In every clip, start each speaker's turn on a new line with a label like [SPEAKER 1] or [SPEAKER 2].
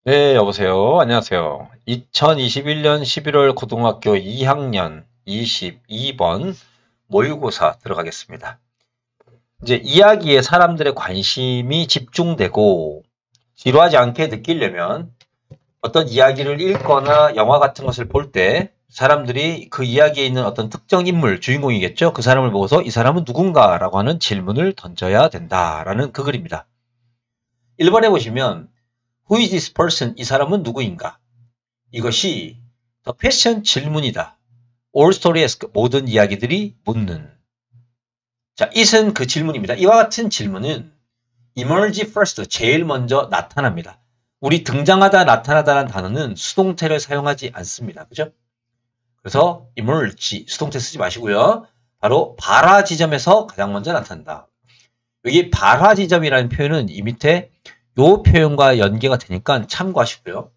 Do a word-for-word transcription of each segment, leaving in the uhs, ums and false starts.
[SPEAKER 1] 네, 여보세요. 안녕하세요. 이천이십일 년 십일월 고등학교 이 학년 이십이 번 모의고사 들어가겠습니다. 이제 이야기에 사람들의 관심이 집중되고 지루하지 않게 느끼려면 어떤 이야기를 읽거나 영화 같은 것을 볼 때 사람들이 그 이야기에 있는 어떤 특정 인물, 주인공이겠죠? 그 사람을 보고서 이 사람은 누군가라고 하는 질문을 던져야 된다라는 그 글입니다. 일 번에 보시면 Who is this person? 이 사람은 누구인가? 이것이 the question 질문이다. All story ask 모든 이야기들이 묻는. 자, it은 그 질문입니다. 이와 같은 질문은 emerge first 제일 먼저 나타납니다. 우리 등장하다 나타나다라는 단어는 수동태를 사용하지 않습니다. 그죠? 그래서 emerge 수동태 쓰지 마시고요. 바로 발화 지점에서 가장 먼저 나타난다. 여기 발화 지점이라는 표현은 이 밑에 요 표현과 연계가 되니까 참고하시고요.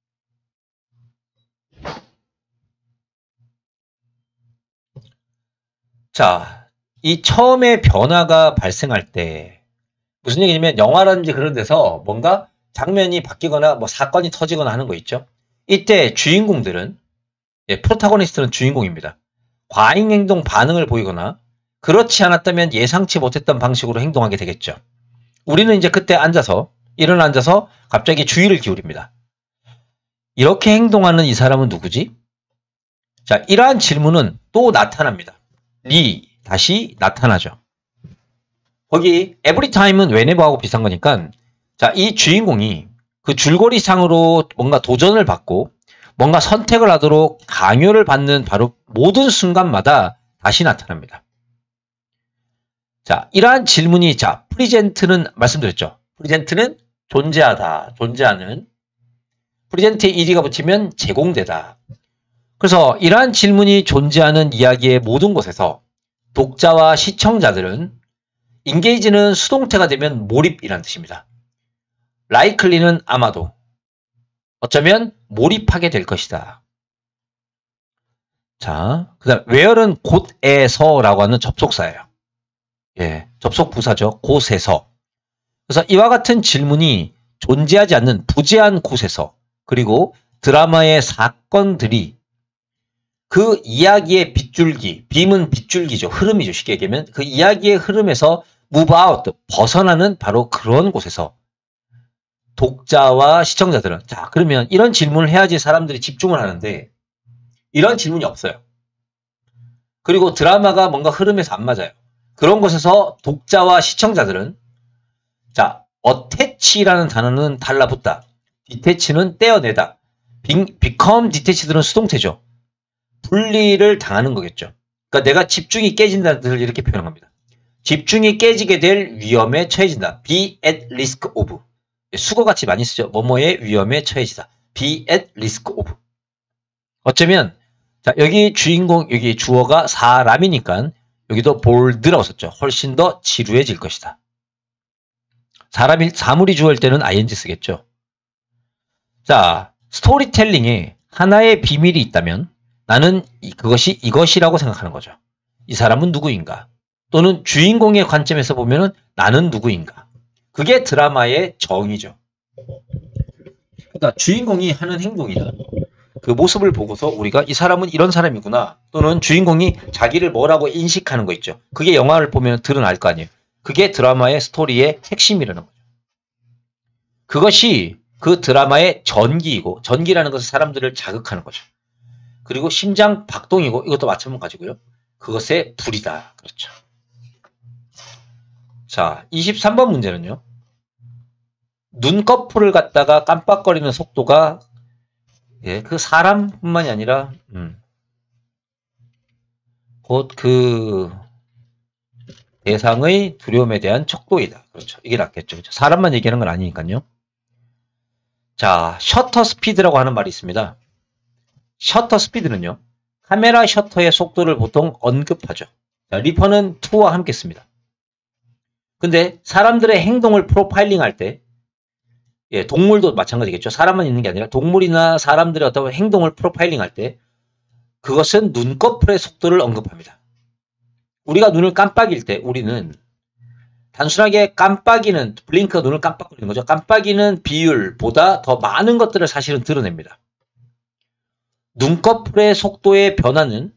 [SPEAKER 1] 자, 이 처음에 변화가 발생할 때 무슨 얘기냐면 영화라든지 그런 데서 뭔가 장면이 바뀌거나 뭐 사건이 터지거나 하는 거 있죠. 이때 주인공들은 예, 프로타고니스트는 주인공입니다. 과잉 행동 반응을 보이거나 그렇지 않았다면 예상치 못했던 방식으로 행동하게 되겠죠. 우리는 이제 그때 앉아서 일어나 앉아서 갑자기 주의를 기울입니다. 이렇게 행동하는 이 사람은 누구지? 자, 이러한 질문은 또 나타납니다. 리, 다시 나타나죠. 거기 every time은 whenever하고 비슷한 거니까 자, 이 주인공이 그 줄거리상으로 뭔가 도전을 받고 뭔가 선택을 하도록 강요를 받는 바로 모든 순간마다 다시 나타납니다. 자, 이러한 질문이 자, 프리젠트는 말씀드렸죠. 프리젠트는 존재하다, 존재하는. 프리젠트에 ed가 붙이면 제공되다. 그래서 이러한 질문이 존재하는 이야기의 모든 곳에서 독자와 시청자들은 engage는 수동태가 되면 몰입이라는 뜻입니다. likely는 아마도 어쩌면 몰입하게 될 것이다. 자, 그 다음 where는 곳에서라고 하는 접속사예요. 예, 접속 부사죠. 곳에서. 그래서 이와 같은 질문이 존재하지 않는 부재한 곳에서 그리고 드라마의 사건들이 그 이야기의 빗줄기, 빔은 빗줄기죠. 흐름이죠. 쉽게 얘기하면 그 이야기의 흐름에서 move out, 벗어나는 바로 그런 곳에서 독자와 시청자들은 자, 그러면 이런 질문을 해야지 사람들이 집중을 하는데 이런 질문이 없어요. 그리고 드라마가 뭔가 흐름에서 안 맞아요. 그런 곳에서 독자와 시청자들은 자, attach라는 단어는 달라붙다. detach는 떼어내다. become detached는 수동태죠. 분리를 당하는 거겠죠. 그러니까 내가 집중이 깨진다는 뜻을 이렇게 표현합니다. 집중이 깨지게 될 위험에 처해진다. be at risk of. 수거같이 많이 쓰죠. 뭐뭐의 위험에 처해지다. be at risk of. 어쩌면 자, 여기 주인공, 여기 주어가 사람이니까 여기도 bold라고 썼죠. 훨씬 더 지루해질 것이다. 사람이, 사물이 주어일 때는 아이엔지 쓰겠죠. 자, 스토리텔링에 하나의 비밀이 있다면 나는 그것이 이것이라고 생각하는 거죠. 이 사람은 누구인가? 또는 주인공의 관점에서 보면은 나는 누구인가? 그게 드라마의 정의죠. 그러니까 주인공이 하는 행동이다. 그 모습을 보고서 우리가 이 사람은 이런 사람이구나. 또는 주인공이 자기를 뭐라고 인식하는 거 있죠. 그게 영화를 보면 드러날 거 아니에요. 그게 드라마의 스토리의 핵심이라는 거죠. 그것이 그 드라마의 전기이고 전기라는 것은 사람들을 자극하는 거죠. 그리고 심장 박동이고 이것도 마찬가지고요. 그것의 불이다. 그렇죠. 자, 이십삼 번 문제는요. 눈꺼풀을 갖다가 깜빡거리는 속도가 예, 그 사람뿐만이 아니라 음, 곧 그 대상의 두려움에 대한 척도이다. 그렇죠. 이게 낫겠죠. 그렇죠? 사람만 얘기하는 건 아니니까요. 자, 셔터 스피드라고 하는 말이 있습니다. 셔터 스피드는요. 카메라 셔터의 속도를 보통 언급하죠. 자, 리퍼는 to와 함께 씁니다. 근데 사람들의 행동을 프로파일링 할 때 예, 동물도 마찬가지겠죠. 사람만 있는 게 아니라 동물이나 사람들의 어떤 행동을 프로파일링 할 때 그것은 눈꺼풀의 속도를 언급합니다. 우리가 눈을 깜빡일 때 우리는 단순하게 깜빡이는, 블링크가 눈을 깜빡거리는 거죠. 깜빡이는 비율보다 더 많은 것들을 사실은 드러냅니다. 눈꺼풀의 속도의 변화는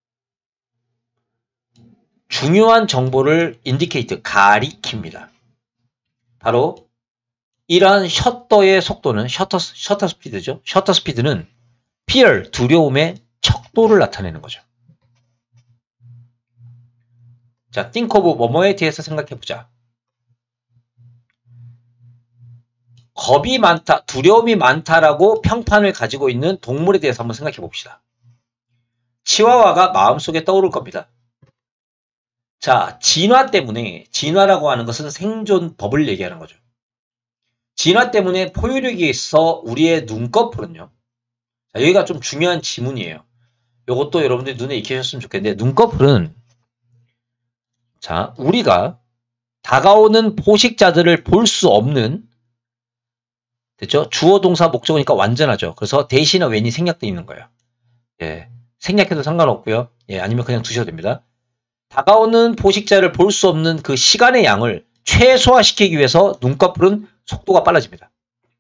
[SPEAKER 1] 중요한 정보를 인디케이트, 가리킵니다. 바로 이러한 셔터의 속도는 셔터, 셔터 스피드죠. 셔터 스피드는 fear, 두려움의 척도를 나타내는 거죠. 자, think of 뭐뭐에 대해서 생각해보자. 겁이 많다, 두려움이 많다라고 평판을 가지고 있는 동물에 대해서 한번 생각해봅시다. 치와와가 마음속에 떠오를 겁니다. 자, 진화 때문에, 진화라고 하는 것은 생존법을 얘기하는 거죠. 진화 때문에 포유력이 있어 우리의 눈꺼풀은요. 자, 여기가 좀 중요한 지문이에요. 이것도 여러분들이 눈에 익히셨으면 좋겠는데, 눈꺼풀은, 자, 우리가 다가오는 포식자들을 볼 수 없는, 됐죠? 주어, 동사, 목적어니까 완전하죠. 그래서 대신에 when이 생략되어 있는 거예요. 예. 생략해도 상관없고요. 예, 아니면 그냥 두셔도 됩니다. 다가오는 포식자를 볼 수 없는 그 시간의 양을 최소화시키기 위해서 눈꺼풀은 속도가 빨라집니다.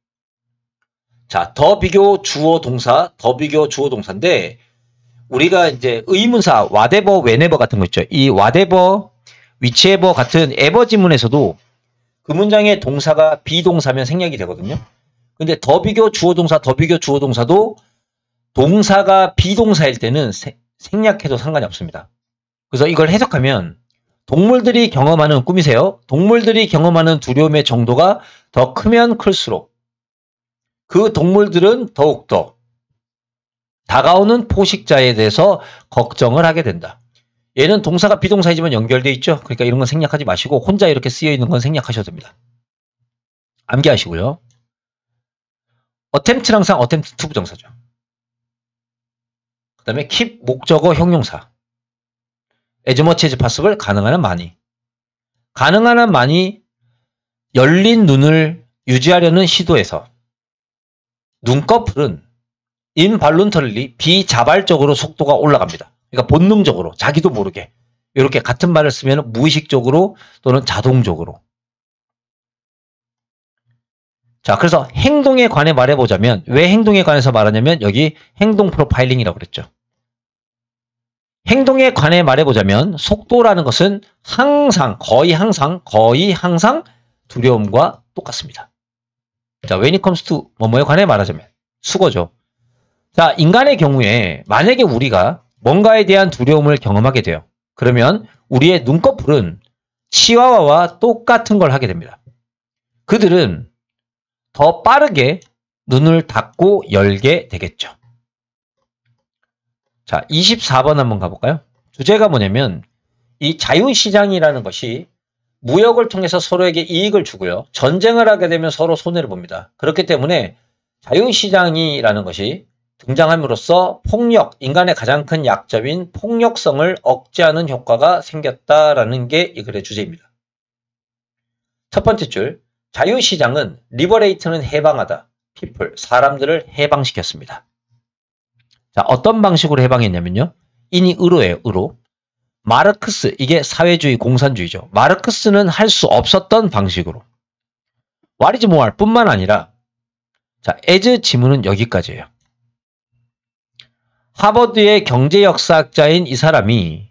[SPEAKER 1] 자, 더 비교 주어 동사, 더 비교 주어 동사인데, 우리가 이제 의문사, whatever, whenever 같은 거 있죠. 이 whatever, whichever 같은 ever 지문에서도 그 문장의 동사가 비동사면 생략이 되거든요. 근데 더 비교 주어 동사, 더 비교 주어 동사도 동사가 비동사일 때는 세, 생략해도 상관이 없습니다. 그래서 이걸 해석하면 동물들이 경험하는, 꿈이세요? 동물들이 경험하는 두려움의 정도가 더 크면 클수록 그 동물들은 더욱더 다가오는 포식자에 대해서 걱정을 하게 된다. 얘는 동사가 비동사이지만 연결되어 있죠. 그러니까 이런 건 생략하지 마시고 혼자 이렇게 쓰여 있는 건 생략하셔도 됩니다. 암기하시고요. attempt는 항상 attempt to 부정사죠. 그 다음에 keep 목적어 형용사. as much as possible 가능한 한 많이. 가능한 한 많이 열린 눈을 유지하려는 시도에서 눈꺼풀은 involuntarily 비자발적으로 속도가 올라갑니다. 그러니까 본능적으로 자기도 모르게 이렇게 같은 말을 쓰면 무의식적으로 또는 자동적으로. 자, 그래서 행동에 관해 말해보자면 왜 행동에 관해서 말하냐면 여기 행동 프로파일링이라고 그랬죠. 행동에 관해 말해보자면 속도라는 것은 항상 거의 항상 거의 항상 두려움과 똑같습니다. 자, when it comes to 뭐뭐에 관해 말하자면 수거죠. 자, 인간의 경우에 만약에 우리가 뭔가에 대한 두려움을 경험하게 돼요. 그러면 우리의 눈꺼풀은 치와와와 똑같은 걸 하게 됩니다. 그들은 더 빠르게 눈을 닫고 열게 되겠죠. 자, 이십사 번 한번 가볼까요? 주제가 뭐냐면 이 자유시장이라는 것이 무역을 통해서 서로에게 이익을 주고요. 전쟁을 하게 되면 서로 손해를 봅니다. 그렇기 때문에 자유시장이라는 것이 등장함으로써 폭력, 인간의 가장 큰 약점인 폭력성을 억제하는 효과가 생겼다라는 게 이 글의 주제입니다. 첫 번째 줄, 자유시장은 리버레이트는 해방하다, people, 사람들을 해방시켰습니다. 자, 어떤 방식으로 해방했냐면요. 인이 의로예요, 의로. 마르크스, 이게 사회주의, 공산주의죠. 마르크스는 할 수 없었던 방식으로. What is more 뿐만 아니라, 자, as 지문은 여기까지예요. 하버드의 경제역사학자인 이 사람이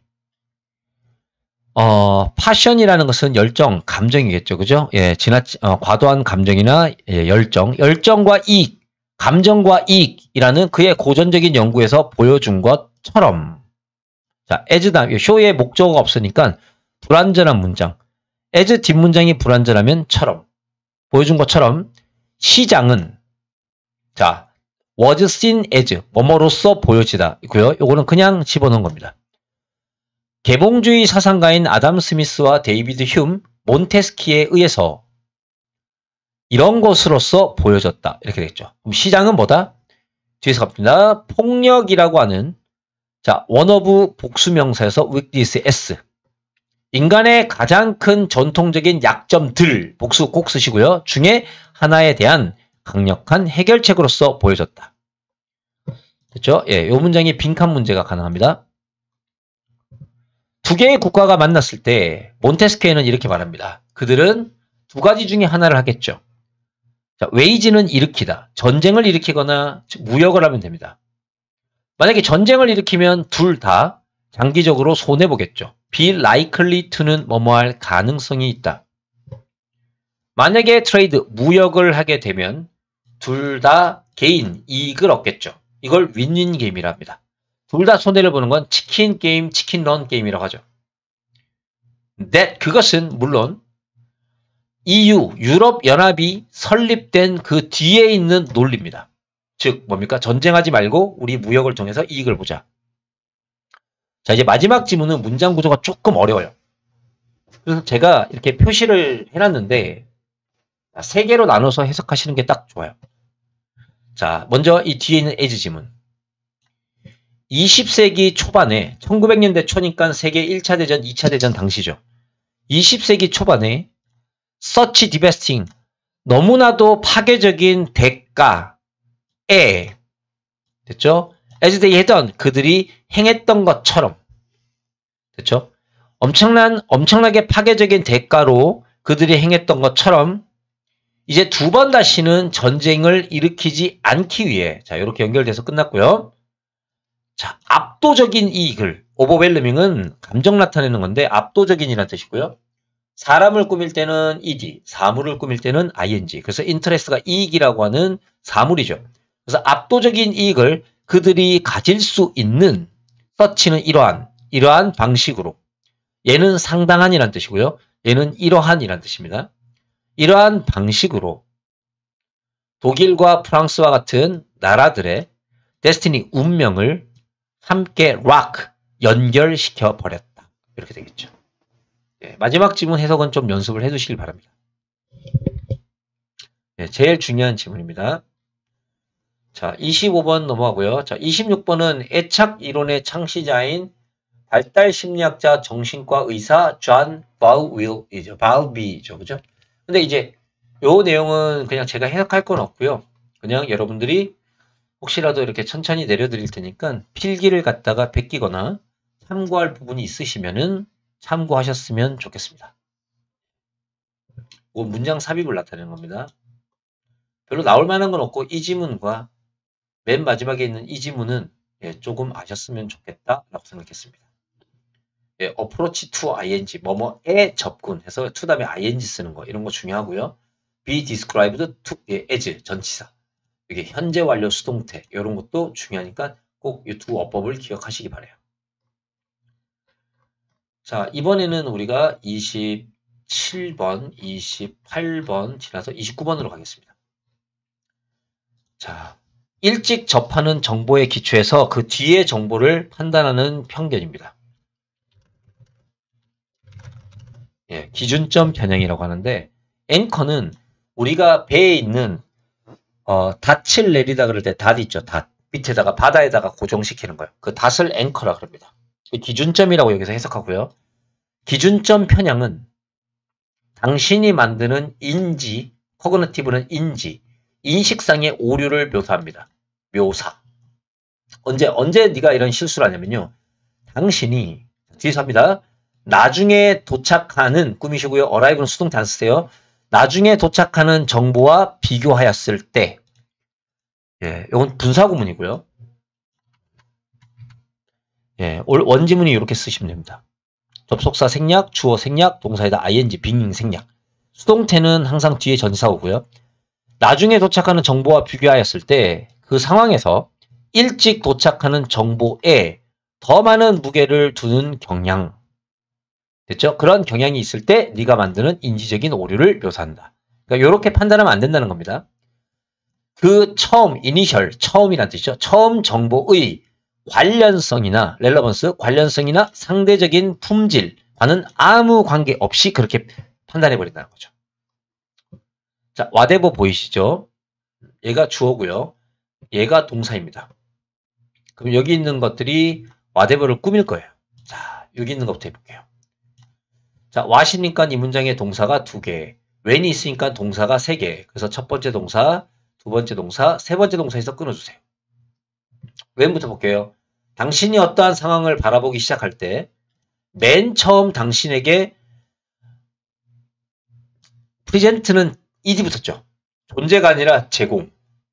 [SPEAKER 1] 어, 파션이라는 것은 열정, 감정이겠죠. 그죠? 예, 지나, 어, 과도한 감정이나 예, 열정, 열정과 이익, 감정과 이익이라는 그의 고전적인 연구에서 보여준 것처럼, 자, as 다음, 쇼의 목적어가 없으니까 불완전한 문장, as 뒷문장이 불완전하면 처럼, 보여준 것처럼 시장은, 자, was seen as, 뭐뭐로서 보여지다. 있고요. 요거는 그냥 집어넣은 겁니다. 개봉주의 사상가인 아담 스미스와 데이비드 휴м, 몬테스키에 의해서 이런 것으로서 보여졌다. 이렇게 되겠죠. 그럼 시장은 뭐다? 뒤에서 갑니다. 폭력이라고 하는, 자, 원어브 복수명사에서 weakness s. 인간의 가장 큰 전통적인 약점들, 복수 꼭 쓰시고요. 중에 하나에 대한 강력한 해결책으로서 보여졌다. 됐죠? 예, 요 문장이 빈칸 문제가 가능합니다. 두 개의 국가가 만났을 때 몬테스케이는 이렇게 말합니다. 그들은 두 가지 중에 하나를 하겠죠. 자, 웨이지는 일으키다. 전쟁을 일으키거나 무역을 하면 됩니다. 만약에 전쟁을 일으키면 둘 다 장기적으로 손해보겠죠. be likely to는 뭐뭐할 가능성이 있다. 만약에 트레이드, 무역을 하게 되면 둘 다 개인 이익을 얻겠죠. 이걸 윈윈 게임이라 합니다. 둘 다 손해를 보는 건 치킨 게임, 치킨 런 게임이라고 하죠. that, 그것은 물론 이유, 유럽연합이 설립된 그 뒤에 있는 논리입니다. 즉 뭡니까? 전쟁하지 말고 우리 무역을 통해서 이익을 보자. 자, 이제 마지막 지문은 문장 구조가 조금 어려워요. 그래서 제가 이렇게 표시를 해놨는데 세 개로 나눠서 해석하시는 게 딱 좋아요. 자, 먼저 이 뒤에 있는 as 지문. 이십 세기 초반에 천구백 년대 초니까 세계 일 차 대전, 이 차 대전 당시죠. 이십 세기 초반에 such devastating, 너무나도 파괴적인 대가에 됐죠? as they had done, 그들이 행했던 것처럼 됐죠? 엄청난 엄청나게 파괴적인 대가로 그들이 행했던 것처럼 이제 두 번 다시는 전쟁을 일으키지 않기 위해, 자, 이렇게 연결돼서 끝났고요. 자, 압도적인 이익을, overwhelming은 감정 나타내는 건데 압도적인이라는 뜻이고요. 사람을 꾸밀 때는 ed, 사물을 꾸밀 때는 ing. 그래서 interest가 이익이라고 하는 사물이죠. 그래서 압도적인 이익을 그들이 가질 수 있는 such는 이러한, 이러한 방식으로. 얘는 상당한이라는 뜻이고요. 얘는 이러한이라는 뜻입니다. 이러한 방식으로 독일과 프랑스와 같은 나라들의 데스티니, 운명을 함께 락, 연결시켜 버렸다. 이렇게 되겠죠. 네, 마지막 지문 해석은 좀 연습을 해두시길 바랍니다. 네, 제일 중요한 지문입니다. 자, 이십오 번 넘어가고요. 자, 이십육 번은 애착 이론의 창시자인 발달 심리학자 정신과 의사 존 발윌이죠. 발비죠. 그죠? 근데 이제 요 내용은 그냥 제가 해석할 건 없고요. 그냥 여러분들이 혹시라도 이렇게 천천히 내려드릴 테니까 필기를 갖다가 베끼거나 참고할 부분이 있으시면은 참고하셨으면 좋겠습니다. 뭐 문장 삽입을 나타내는 겁니다. 별로 나올 만한 건 없고 이 지문과 맨 마지막에 있는 이 지문은 예, 조금 아셨으면 좋겠다라고 생각했습니다. 예, approach to ing, 뭐뭐에 접근해서 to 다음에 ing 쓰는 거 이런 거 중요하고요. be described to 예, as 전치사, 이게 현재 완료 수동태 이런 것도 중요하니까 꼭 이 두 어법을 기억하시기 바래요. 자, 이번에는 우리가 이십칠 번, 이십팔 번 지나서 이십구 번으로 가겠습니다. 자, 일찍 접하는 정보에 기초해서 그 뒤의 정보를 판단하는 편견입니다. 예, 기준점 편향이라고 하는데 앵커는 우리가 배에 있는 어, 닷을 내리다 그럴 때 닷 있죠. 닷. 밑에다가 바다에다가 고정시키는 거예요. 그 닷을 앵커라 그럽니다. 기준점이라고 여기서 해석하고요. 기준점 편향은 당신이 만드는 인지, 코그니티브는 인지, 인식상의 오류를 묘사합니다. 묘사. 언제 언제 네가 이런 실수를 하냐면요. 당신이 뒤에서 합니다. 나중에 도착하는 꾸미시고요. arrive는 수동태 안 쓰세요. 나중에 도착하는 정보와 비교하였을 때, 예, 이건 분사구문이고요. 예, 원지문이 이렇게 쓰시면 됩니다. 접속사 생략, 주어 생략, 동사에다 ing, 빙 생략. 수동태는 항상 뒤에 전치사 오고요. 나중에 도착하는 정보와 비교하였을 때 그 상황에서 일찍 도착하는 정보에 더 많은 무게를 두는 경향. 됐죠? 그런 경향이 있을 때 네가 만드는 인지적인 오류를 묘사한다. 그러니까 이렇게 판단하면 안 된다는 겁니다. 그 처음, 이니셜, 처음이란 뜻이죠. 처음 정보의 관련성이나 렐러번스, 관련성이나 상대적인 품질과는 아무 관계 없이 그렇게 판단해버린다는 거죠. 자, whatever 보이시죠? 얘가 주어고요. 얘가 동사입니다. 그럼 여기 있는 것들이 whatever를 꾸밀 거예요. 자, 여기 있는 것부터 해볼게요. 자, what이니까 이 문장의 동사가 두 개, when이 있으니까 동사가 세 개. 그래서 첫 번째 동사, 두 번째 동사, 세 번째 동사에서 끊어주세요. when부터 볼게요. 당신이 어떠한 상황을 바라보기 시작할 때 맨 처음 당신에게 프리젠트는 이디 붙었죠. 존재가 아니라 제공.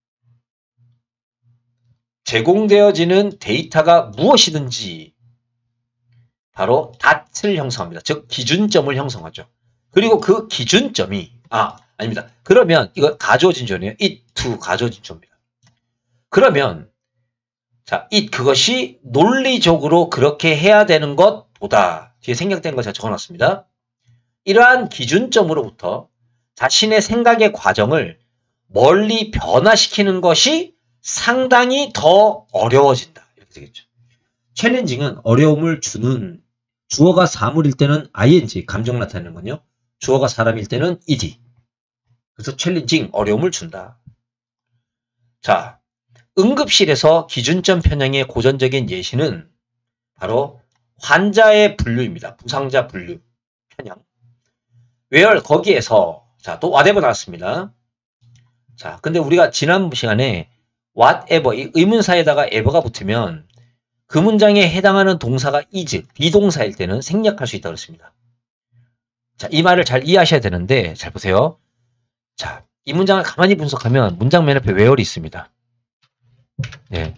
[SPEAKER 1] 제공되어지는 데이터가 무엇이든지 바로 닷을 형성합니다. 즉 기준점을 형성하죠. 그리고 그 기준점이 아 아닙니다. 그러면 이거 가주어진 조네요. it to 가주어진 조입니다. 그러면 자 it 그것이 논리적으로 그렇게 해야 되는 것보다 뒤에 생략된 거 제가 적어놨습니다. 이러한 기준점으로부터 자신의 생각의 과정을 멀리 변화시키는 것이 상당히 더 어려워진다. 이렇게 되겠죠. 챌린징은 어려움을 주는 주어가 사물일 때는 아이엔지 감정 나타내는 건요. 주어가 사람일 때는 이디. 그래서 챌린징 어려움을 준다. 자, 응급실에서 기준점 편향의 고전적인 예시는 바로 환자의 분류입니다. 부상자 분류 편향. where 거기에서 자, 또 whatever 나왔습니다. 자, 근데 우리가 지난 시간에 whatever 이 의문사에다가 ever가 붙으면 그 문장에 해당하는 동사가 is, 비동사일 때는 생략할 수 있다고 했습니다. 자, 이 말을 잘 이해하셔야 되는데 잘 보세요. 자, 이 문장을 가만히 분석하면 문장 맨 앞에 where이 있습니다. 네.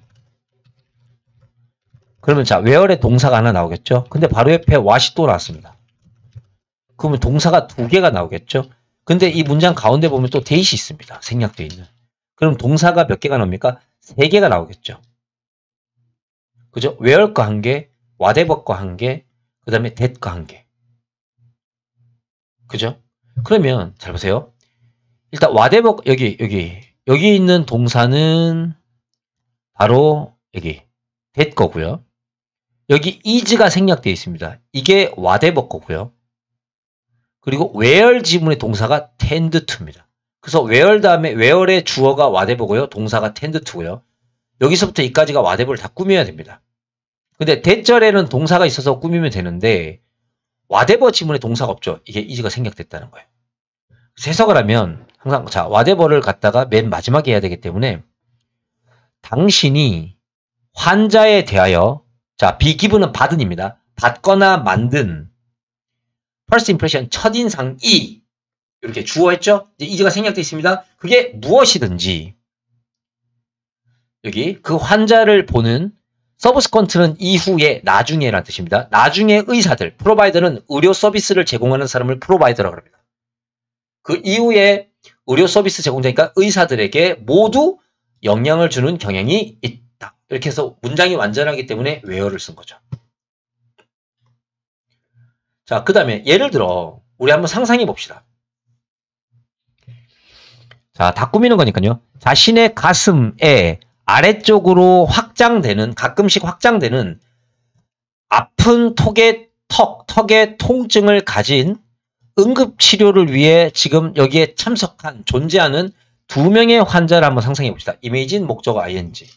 [SPEAKER 1] 그러면 자, where의 동사가 하나 나오겠죠? 근데 바로 옆에 what이 또 나왔습니다. 그러면 동사가 두 개가 나오겠죠? 근데 이 문장 가운데 보면 또 that이 있습니다. 생략되어 있는. 그럼 동사가 몇 개가 나옵니까? 세 개가 나오겠죠. 그죠? where과 한 개, whatever과 한 개, 그 다음에 that과 한 개. 그죠? 그러면 잘 보세요. 일단 whatever 여기 여기 여기 있는 동사는 바로 여기 that 거고요. 여기 is가 생략되어 있습니다. 이게 whatever 거고요. 그리고 where 지문의 동사가 tend to입니다. 그래서 where 다음에 where의 주어가 whatever고요. 동사가 tend to고요. 여기서부터 이까지가 whatever를 다 꾸며야 됩니다. 근데 대절에는 동사가 있어서 꾸미면 되는데 whatever 지문에 동사가 없죠. 이게 is가 생략됐다는 거예요. 해석을 하면 항상 자 whatever를 갖다가 맨 마지막에 해야 되기 때문에 당신이 환자에 대하여 자 be given은 받은입니다. 받거나 만든 first impression 첫인상이 이렇게 주어했죠. 이제 is가 생략되어 있습니다. 그게 무엇이든지 여기 그 환자를 보는 서브스컨트는 이후에 나중에라는 뜻입니다. 나중에 의사들, 프로바이더는 의료 서비스를 제공하는 사람을 프로바이더라고 합니다. 그 이후에 의료 서비스 제공자니까 의사들에게 모두 영향을 주는 경향이 있다. 이렇게 해서 문장이 완전하기 때문에 where를 쓴 거죠. 자, 그 다음에 예를 들어 우리 한번 상상해 봅시다. 자, 다 꾸미는 거니까요. 자신의 가슴에 아래쪽으로 확장되는 가끔씩 확장되는 아픈 턱의 턱, 턱의 통증을 가진 응급치료를 위해 지금 여기에 참석한 존재하는 두 명의 환자를 한번 상상해 봅시다. 이미지는 목적어 아이엔지.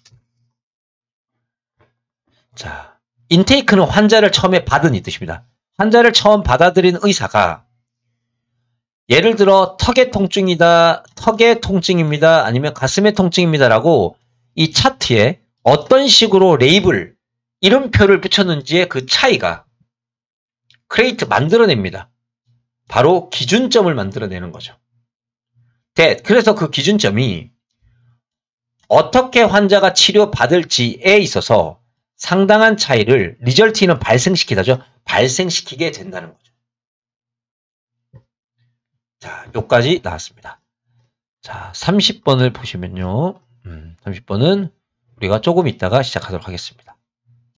[SPEAKER 1] 자, 인테이크는 환자를 처음에 받은 이 뜻입니다. 환자를 처음 받아들인 의사가 예를 들어 턱의 통증이다, 턱의 통증입니다, 아니면 가슴의 통증입니다라고 이 차트에 어떤 식으로 레이블, 이름표를 붙였는지의 그 차이가 크레이트 만들어냅니다. 바로 기준점을 만들어내는 거죠. that, 그래서 그 기준점이 어떻게 환자가 치료받을지에 있어서 상당한 차이를 리절티는 발생시키다죠. 발생시키게 된다는 거죠. 자, 여기까지 나왔습니다. 자, 삼십 번을 보시면요. 음, 삼십 번은 우리가 조금 있다가 시작하도록 하겠습니다.